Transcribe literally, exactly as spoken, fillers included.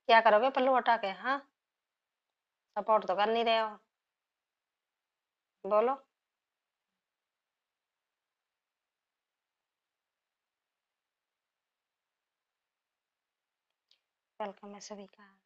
क्या करोगे पल्लू हटा के? हाँ, सपोर्ट तो कर नहीं रहे हो। बोलो। वेलकम है सभी का।